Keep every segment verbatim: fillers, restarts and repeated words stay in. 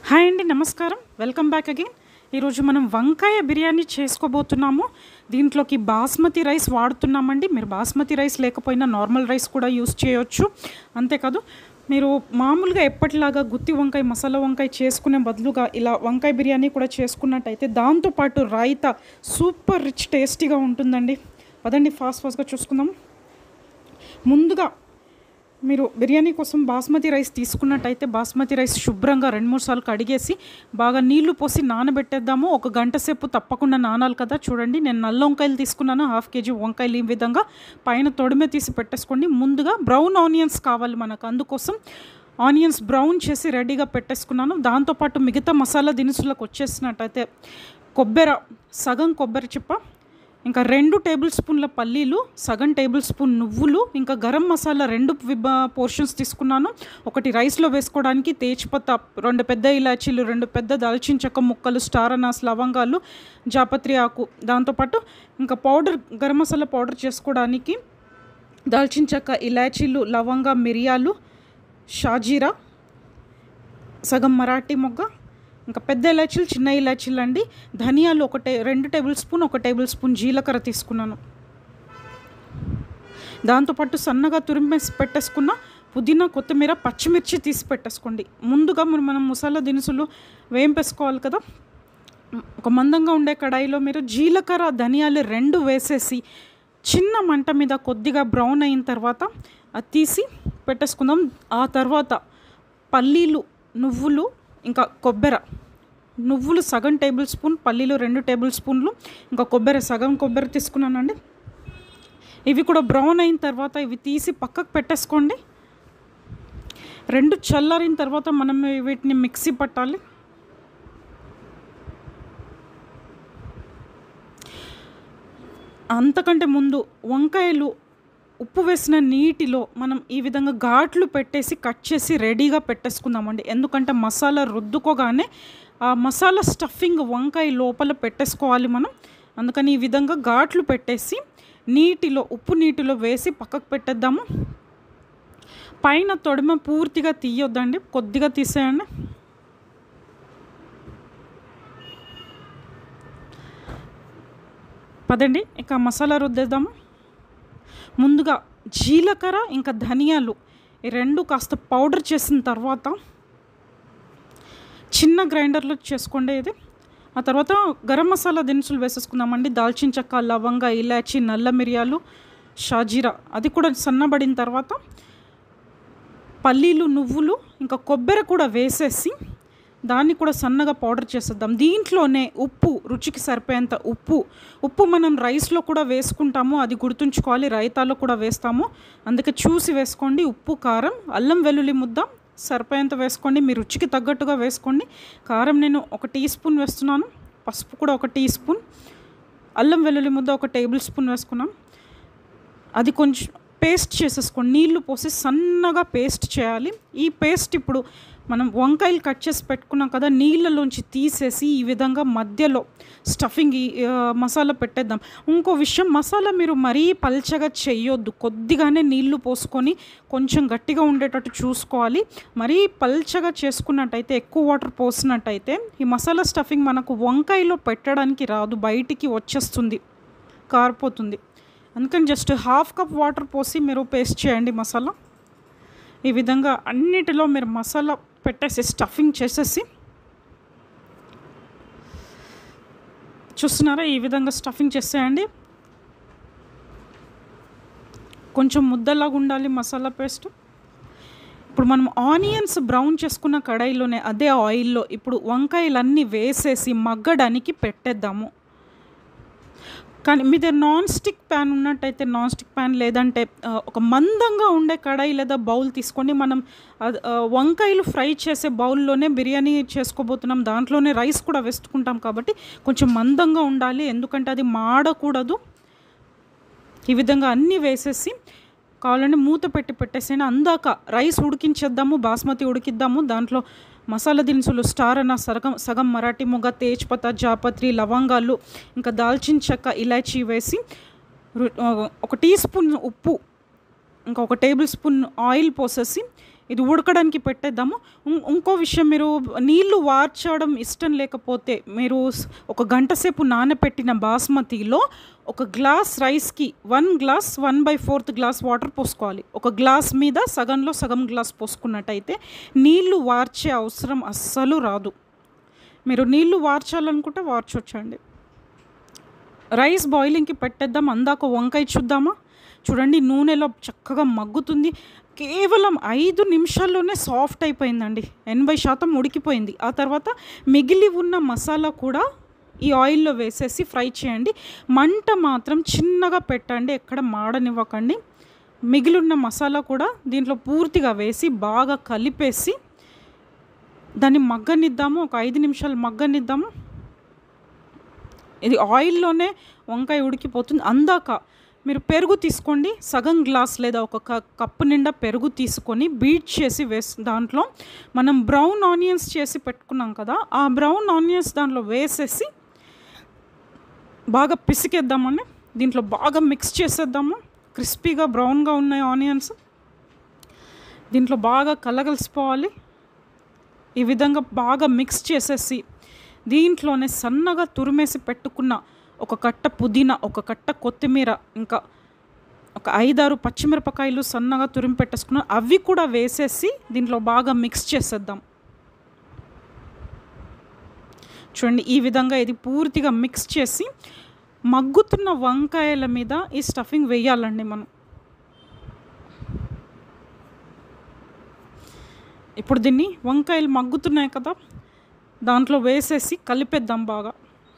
Hi అండి, నమస్కారం. Welcome back again. ఈరోజు మనం వంకాయ బిర్యానీ చేసుకోబోతున్నాము. దీంట్లోకి బాస్మతి రైస్ వాడుతున్నామండి. మీరు బాస్మతి రైస్ లేకపోయినా నార్మల్ రైస్ కూడా యూస్ చేయొచ్చు. అంతేకాదు, మీరు మామూలుగా ఎప్పటిలాగా గుత్తి వంకాయ, మసాలా వంకాయ చేసుకునే బదులుగా ఇలా వంకాయ బిర్యానీ కూడా చేసుకున్నట్టయితే దాంతోపాటు రైతా సూపర్ రిచ్ టేస్టీగా ఉంటుందండి. పదండి ఫాస్ట్ ఫాస్ట్గా చూసుకుందాం. ముందుగా మీరు బిర్యానీ కోసం బాస్మతి రైస్ తీసుకున్నట్టయితే బాస్మతి రైస్ శుభ్రంగా రెండు మూడు సార్లు కడిగేసి బాగా నీళ్లు పోసి నానబెట్టేద్దాము. ఒక గంట సేపు తప్పకుండా నానాలి కదా. చూడండి, నేను నల్ల వంకాయలు తీసుకున్నాను, హాఫ్ కేజీ వంకాయలు. ఈ విధంగా పైన తొడిమే తీసి పెట్టేసుకోండి. ముందుగా బ్రౌన్ ఆనియన్స్ కావాలి మనకు, అందుకోసం ఆనియన్స్ బ్రౌన్ చేసి రెడీగా పెట్టేసుకున్నాను. దాంతోపాటు మిగతా మసాలా దినుసులకు వచ్చేసినట్టయితే కొబ్బరి, సగం కొబ్బరి చిప్ప, ఇంకా రెండు టేబుల్ స్పూన్ల పల్లీలు, సగం టేబుల్ స్పూన్ నువ్వులు, ఇంకా గరం మసాలా రెండు పోర్షన్స్ తీసుకున్నాను. ఒకటి రైస్లో వేసుకోవడానికి, తేజ్పత్తా, రెండు పెద్ద ఇలాచీలు, రెండు పెద్ద దాల్చిన చెక్క ముక్కలు, స్టార్ అనాస్, లవంగాలు, జాపత్రి ఆకు, దాంతోపాటు ఇంకా పౌడర్, గరం మసాలా పౌడర్ చేసుకోవడానికి దాల్చిన చెక్క, ఇలాచీలు, లవంగా, మిరియాలు, షాజీరా, సగం మరాఠీ మొగ్గ, ఇంకా పెద్ద ఇలాచీలు, చిన్న ఇలాచీలు అండి. ధనియాలు ఒకటే రెండు టేబుల్ స్పూన్, ఒక టేబుల్ స్పూన్ జీలకర్ర తీసుకున్నాను. దాంతోపాటు సన్నగా తురిమేసి పెట్టేసుకున్న పుదీనా, కొత్తిమీర, పచ్చిమిర్చి తీసి పెట్టేసుకోండి. ముందుగా మనం మనం మసాలా దినుసులు వేంపేసుకోవాలి కదా. ఒక మందంగా ఉండే కడాయిలో మీరు జీలకర్ర, ధనియాలు రెండు వేసేసి చిన్న మంట మీద కొద్దిగా బ్రౌన్ అయిన తర్వాత అది తీసి పెట్టేసుకుందాం. ఆ తర్వాత పల్లీలు, నువ్వులు, ఇంకా కొబ్బరి, నువ్వులు సగం టేబుల్ స్పూన్, పల్లీలు రెండు టేబుల్ స్పూన్లు, ఇంకా కొబ్బరి సగం కొబ్బరి తీసుకున్నానండి. ఇవి కూడా బ్రౌన్ అయిన తర్వాత ఇవి తీసి పక్కకు పెట్టేసుకోండి. రెండు చల్లారిన తర్వాత మనం వీటిని మిక్సీ పట్టాలి. అంతకంటే ముందు వంకాయలు ఉప్పు వేసిన నీటిలో మనం ఈ విధంగా ఘాట్లు పెట్టేసి కట్ చేసి రెడీగా పెట్టేసుకుందామండి. ఎందుకంటే మసాలా రుద్దుకోగానే ఆ మసాలా స్టఫింగ్ వంకాయ లోపల పెట్టేసుకోవాలి మనం. అందుకని ఈ విధంగా ఘాట్లు పెట్టేసి నీటిలో, ఉప్పు నీటిలో వేసి పక్కకు పెట్టేద్దాము. పైన తొడిమ పూర్తిగా తీయొద్దండి, కొద్దిగా తీసేయండి. పదండి ఇక మసాలా రుద్దేద్దాము. ముందుగా జీలకర్ర, ఇంకా ధనియాలు ఈ రెండు కాస్త పౌడర్ చేసిన తర్వాత చిన్న గ్రైండర్లో చేసుకోండి ఇది. ఆ తర్వాత గరం మసాలా దినుసులు వేసేసుకుందామండి. దాల్చిన చెక్క, లవంగ, ఇలాచి, నల్ల మిరియాలు, షాజీరా, అది కూడా సన్నబడిన తర్వాత పల్లీలు, నువ్వులు, ఇంకా కొబ్బరి కూడా వేసేసి దాన్ని కూడా సన్నగా పౌడర్ చేసేద్దాం. దీంట్లోనే ఉప్పు, రుచికి సరిపోయేంత ఉప్పు. ఉప్పు మనం రైస్లో కూడా వేసుకుంటాము, అది గుర్తుంచుకోవాలి. రైతాలో కూడా వేస్తాము, అందుకే చూసి వేసుకోండి. ఉప్పు, కారం, అల్లం వెల్లుల్లి ముద్ద సరిపోయేంత వేసుకోండి. మీ రుచికి తగ్గట్టుగా వేసుకోండి. కారం నేను ఒక టీ స్పూన్ వేస్తున్నాను, పసుపు కూడా ఒక టీ స్పూన్, అల్లం వెల్లుల్లి ముద్ద ఒక టేబుల్ స్పూన్ వేసుకున్నాం. అది కొంచెం పేస్ట్ చేసేసుకోండి. నీళ్లు పోసి సన్నగా పేస్ట్ చేయాలి. ఈ పేస్ట్ ఇప్పుడు మనం వంకాయలు కట్ చేసి పెట్టుకున్నాం కదా, నీళ్ళలోంచి తీసేసి ఈ విధంగా మధ్యలో స్టఫింగ్ మసాలా పెట్టేద్దాం. ఇంకో విషయం, మసాలా మీరు మరీ పల్చగా చేయొద్దు, కొద్దిగానే నీళ్లు పోసుకొని కొంచెం గట్టిగా ఉండేటట్టు చూసుకోవాలి. మరీ పల్చగా చేసుకున్నట్టయితే, ఎక్కువ వాటర్ పోసినట్టయితే ఈ మసాలా స్టఫింగ్ మనకు వంకాయలో పెట్టడానికి రాదు, బయటికి వచ్చేస్తుంది, కారిపోతుంది. అందుకని జస్ట్ హాఫ్ కప్ వాటర్ పోసి మీరు పేస్ట్ చేయండి మసాలా. ఈ విధంగా అన్నిటిలో మీరు మసాలా పెట్టేసి స్టఫింగ్ చేసేసి, చూస్తున్నారా, ఈ విధంగా స్టఫింగ్ చేసేయండి. కొంచెం ముద్దలాగా ఉండాలి మసాలా పేస్ట్. ఇప్పుడు మనం ఆనియన్స్ బ్రౌన్ చేసుకున్న కడాయిలోనే అదే ఆయిల్లో ఇప్పుడు వంకాయలన్నీ వేసేసి మగ్గడానికి పెట్టేద్దాము. కానీ మీ దగ్గర నాన్ స్టిక్ ప్యాన్ ఉన్నట్టయితే నాన్ స్టిక్ ప్యాన్, లేదంటే ఒక మందంగా ఉండే కడాయి లేదా బౌల్ తీసుకొని, మనం వంకాయలు ఫ్రై చేసే బౌల్లోనే బిర్యానీ చేసుకోబోతున్నాం, దాంట్లోనే రైస్ కూడా వేసుకుంటాం కాబట్టి కొంచెం మందంగా ఉండాలి, ఎందుకంటే అది మాడకూడదు. ఈ విధంగా అన్నీ వేసేసి కావాలంటే మూత పెట్టి పెట్టేసేనా. అందాక రైస్ ఉడికించేద్దాము, బాస్మతి ఉడికిద్దాము. దాంట్లో మసాలా దినుసులు, స్టార్ అన్న, సగం సగం మరాఠీ మొగ్గ, తేజ్పత్తా, జాపత్రి, లవంగాలు, ఇంకా దాల్చిన చెక్క, ఇలాచీ వేసి ఒక టీ స్పూన్ ఉప్పు, ఇంకా ఒక టేబుల్ స్పూన్ ఆయిల్ పోసేసి ఇది ఉడకడానికి పెట్టేద్దాము. ఇం- ఇంకో విషయం, మీరు నీళ్లు వార్చడం ఇష్టం లేకపోతే మీరు స్- ఒక గంట సేపు నానబెట్టిన బాస్మతిలో ఒక గ్లాస్ రైస్కి one glass one by fourth glass water పోసుకోవాలి. ఒక గ్లాస్ మీద సగంలో సగం గ్లాస్ పోసుకున్నట్టయితే నీళ్లు వార్చే అవసరం అస్సలు రాదు. మీరు నీళ్లు వార్చాలనుకుంటే వార్చొచ్చండి. రైస్ బాయిలింగ్కి పెట్టేద్దాం. అందాక వంకాయ చూద్దామా? చూడండి, నూనెలో చక్కగా మగ్గుతుంది. కేవలం ఐదు నిమిషాల్లోనే సాఫ్ట్ అయిపోయిందండి, ఎనభై శాతం ఉడికిపోయింది. ఆ తర్వాత మిగిలి ఉన్న మసాలా కూడా ఈ ఆయిల్లో వేసేసి ఫ్రై చేయండి. మంట మాత్రం చిన్నగా పెట్టండి, ఎక్కడ మాడనివ్వకండి. మిగిలిన మసాలా కూడా దీంట్లో పూర్తిగా వేసి బాగా కలిపేసి దాన్ని మగ్గనిద్దాము. ఒక ఐదు నిమిషాలు మగ్గనిద్దాము. ఇది ఆయిల్లోనే వంకాయ ఉడికిపోతుంది. అందాక మీరు పెరుగు తీసుకోండి, సగం గ్లాస్ లేదా ఒక క కప్పు నిండా పెరుగు తీసుకొని బీట్ చేసి వేసి దాంట్లో మనం బ్రౌన్ ఆనియన్స్ చేసి పెట్టుకున్నాం కదా, ఆ బ్రౌన్ ఆనియన్స్ దాంట్లో వేసేసి బాగా పిసికేద్దామని దీంట్లో బాగా మిక్స్ చేసేద్దాము. క్రిస్పీగా బ్రౌన్గా ఉన్నాయి ఆనియన్స్, దీంట్లో బాగా కలగలిసిపోవాలి. ఈ విధంగా బాగా మిక్స్ చేసేసి దీంట్లోనే సన్నగా తురిమేసి పెట్టుకున్న ఒక కట్ట పుదీనా, ఒక కట్ట కొత్తిమీర, ఇంకా ఒక ఐదారు పచ్చిమిరపకాయలు సన్నగా తురిమి పెట్టేసుకున్నాం, అవి కూడా వేసేసి దీంట్లో బాగా మిక్స్ చేసేద్దాం. చూడండి, ఈ విధంగా ఇది పూర్తిగా మిక్స్ చేసి మగ్గుతున్న వంకాయల మీద ఈ స్టఫింగ్ వేయాలండి మనం. ఇప్పుడు దీన్ని వంకాయలు మగ్గుతున్నాయి కదా, దాంట్లో వేసేసి కలిపేద్దాం బాగా.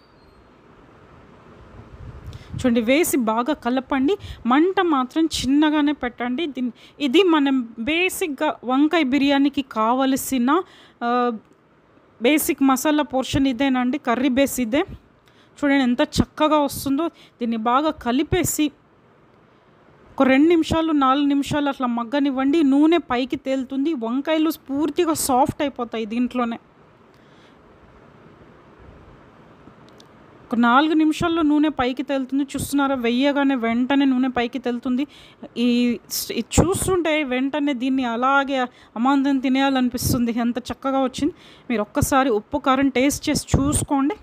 చూడండి, వేసి బాగా కలపండి. మంట మాత్రం చిన్నగానే పెట్టండి. దీన్ని ఇది మనం బేసిక్గా వంకాయ బిర్యానీకి కావలసిన బేసిక్ మసాలా పోర్షన్ ఇదేనండి, కర్రీ బేస్ ఇదే. చూడండి ఎంత చక్కగా వస్తుందో. దీన్ని బాగా కలిపేసి ఒక రెండు నిమిషాలు నాలుగు నిమిషాలు అట్లా మగ్గనివ్వండి. నూనె పైకి తేలుతుంది, వంకాయలు పూర్తిగా సాఫ్ట్ అయిపోతాయి దీంట్లోనే. ఒక నాలుగు నిమిషాల్లో నూనె పైకి తేలుతుంది. చూస్తున్నారా, వెయ్యగానే వెంటనే నూనె పైకి తేలుతుంది. ఈ ఇది చూస్తుంటే వెంటనే దీన్ని అలాగే అమాంతం తినేయాలనిపిస్తుంది, ఎంత చక్కగా వచ్చింది. మీరు ఒక్కసారి ఉప్పు కారం టేస్ట్ చేసి చూసుకోండి.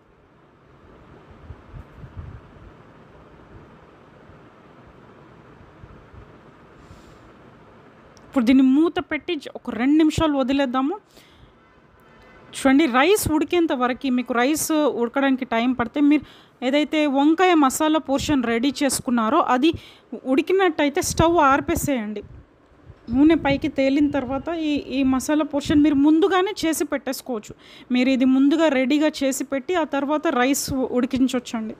ఇప్పుడు దీన్ని మూత పెట్టి ఒక రెండు నిమిషాలు వదిలేద్దాము. చూడండి, రైస్ ఉడికేంత వరకు మీకు రైస్ ఉడకడానికి టైం పడితే మీరు ఏదైతే వంకాయ మసాలా పోర్షన్ రెడీ చేసుకున్నారో అది ఉడికినట్టయితే స్టవ్ ఆర్పేసేయండి. నూనె పైకి తేలిన తర్వాత ఈ ఈ మసాలా పోర్షన్ మీరు ముందుగానే చేసి పెట్టేసుకోవచ్చు. మీరు ఇది ముందుగా రెడీగా చేసి పెట్టి ఆ తర్వాత రైస్ ఉడికించవచ్చండి.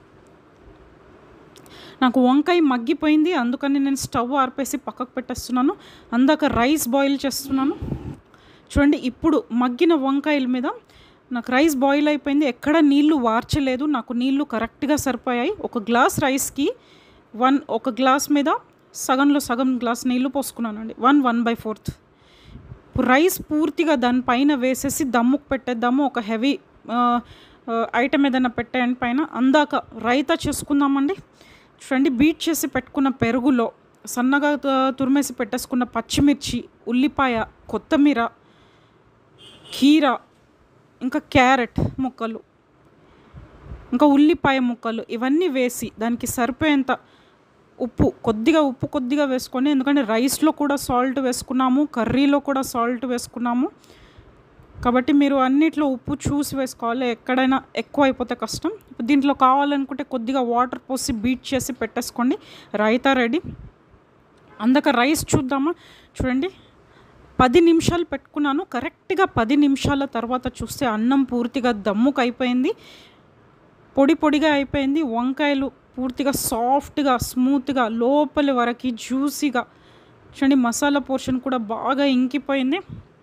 నాకు వంకాయ మగ్గిపోయింది, అందుకని నేను స్టవ్ ఆర్పేసి పక్కకు పెట్టేస్తున్నాను. అందాక రైస్ బాయిల్ చేస్తున్నాను. చూడండి, ఇప్పుడు మగ్గిన వంకాయల మీద నాకు రైస్ బాయిల్ అయిపోయింది, ఎక్కడ నీళ్లు వార్చలేదు, నాకు నీళ్లు కరెక్ట్గా సరిపోయాయి. ఒక గ్లాస్ రైస్కి వన్ ఒక గ్లాస్ మీద సగంలో సగం గ్లాస్ నీళ్లు పోసుకున్నానండి, వన్ వన్ బై ఫోర్త్. ఇప్పుడు రైస్ పూర్తిగా దానిపైన వేసేసి దమ్ముకు పెట్టేద్దాము. ఒక హెవీ ఐటమ్ ఏదైనా పెట్టేయండి పైన. అందాక రైతా చేసుకుందామండి. చూడండి, బీట్ చేసి పెట్టుకున్న పెరుగులో సన్నగా తురిమేసి పెట్టేసుకున్న పచ్చిమిర్చి, ఉల్లిపాయ, కొత్తిమీర, కీర, ఇంకా క్యారెట్ ముక్కలు, ఇంకా ఉల్లిపాయ ముక్కలు ఇవన్నీ వేసి దానికి సరిపోయేంత ఉప్పు, కొద్దిగా ఉప్పు కొద్దిగా వేసుకొని, ఎందుకంటే రైస్లో కూడా సాల్ట్ వేసుకున్నాము, కర్రీలో కూడా సాల్ట్ వేసుకున్నాము కాబట్టి మీరు అన్నిట్లో ఉప్పు చూసి వేసుకోవాలి, ఎక్కడైనా ఎక్కువ అయిపోతే కష్టం. దీంట్లో కావాలనుకుంటే కొద్దిగా వాటర్ పోసి బీట్ చేసి పెట్టేసుకోండి. రైతా రెడీ. అందాక రైస్ చూద్దామా? చూడండి, పది నిమిషాలు పెట్టుకున్నాను. కరెక్ట్గా పది నిమిషాల తర్వాత చూస్తే అన్నం పూర్తిగా దమ్ముకు అయిపోయింది, పొడి పొడిగా అయిపోయింది. వంకాయలు పూర్తిగా సాఫ్ట్గా స్మూత్గా లోపలి వరకు జ్యూసీగా. చూడండి, మసాలా పోర్షన్ కూడా బాగా ఇంకిపోయింది.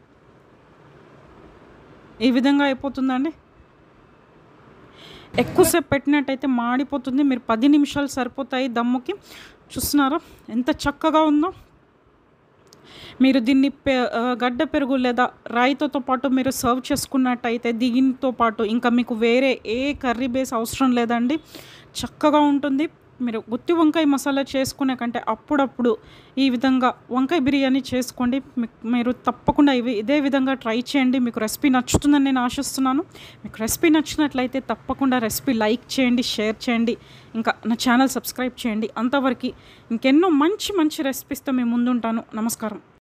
ఈ విధంగా అయిపోతుందండి. ఎక్కువసేపు పెట్టినట్టయితే మాడిపోతుంది. మీరు పది నిమిషాలు సరిపోతాయి దమ్ముకి. చూస్తున్నారా ఎంత చక్కగా ఉందో? మీరు దీన్ని పె గడ్డ పెరుగు లేదా రాయితోతో పాటు మీరు సర్వ్ చేసుకున్నట్టయితే దీంతో పాటు ఇంకా మీకు వేరే ఏ కర్రీ బేస్ అవసరం లేదండి, చక్కగా ఉంటుంది. మీరు గుత్తి వంకాయ మసాలా చేసుకునే కంటే అప్పుడప్పుడు ఈ విధంగా వంకాయ బిర్యానీ చేసుకోండి. మీకు మీరు తప్పకుండా ఇవి ఇదే విధంగా ట్రై చేయండి. మీకు రెసిపీ నచ్చుతుందని నేను ఆశిస్తున్నాను. మీకు రెసిపీ నచ్చినట్లయితే తప్పకుండా రెసిపీ లైక్ చేయండి, షేర్ చేయండి, ఇంకా నా ఛానల్ సబ్స్క్రైబ్ చేయండి. అంతవరకు ఇంకెన్నో మంచి మంచి రెసిపీస్తో మేము ముందుంటాను. నమస్కారం.